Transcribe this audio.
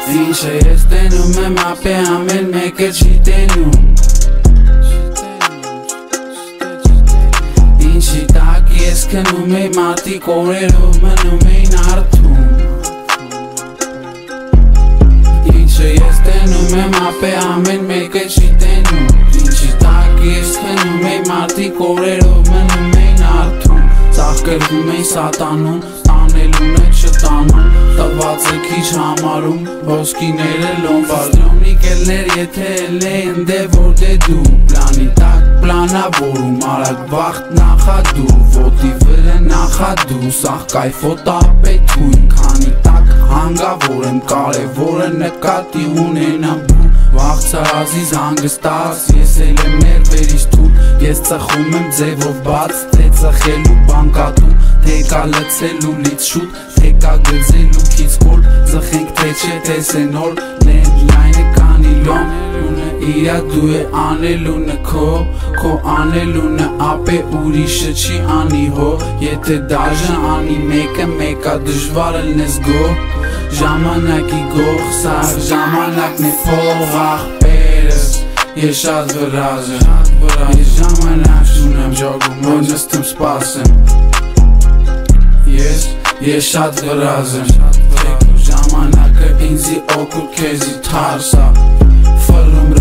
Ինչ է ես տենում եմ ապե ամեն մեկը չի տենում Ինչի տակ ես քնում էի մարդիկ օրերով մնում էին արթուն Ինչ է ես տենում եմ ապե ամեն մեկը չի տենում Ինչի տակ ես քնում էի մարդիկ օրերով մնում էին արթուն Ծաղկերվում էի սատանում, տանելուն է չտանում Տվածը քիչ համարում, ոսկիները լոմբարդ Լոմնիկելներ եթե էլ են դե որ դե դու Պլանի տակ պլանավորում, արագ վաղտ նախադու Ոտի վրը նախադու, սաղ կայֆոտ ապետույն Քանի տակ հանգավոր եմ, կարևորը նկատի ունենամ Վաղցարազի զանգստած, ես էլ եմ ներվերից թուլ Ես ծխում եմ ձևով բաց, թե ծխելու բանկատու Թե կա լծելու լից շուտ, թե կա գծելու քից կոլ Ձխենք թե չէ տեսենոր, լենլայնը կանիլոն Իրա դու է անելունը քո անելունը ապե ուրիշը չի անի հո Եթե դաժը անի մեկը դժվար լնես գո Ժամանակի գող սար, ժամանակն է փող աղպերս Ես շատ վրազ եմ, ես ժամանակ չունեմ ջոգում, որ նստում սպասեմ Ես շատ վրազ եմ, ժամանակը ինձի օգուտ քեզի թարսա Ֆռում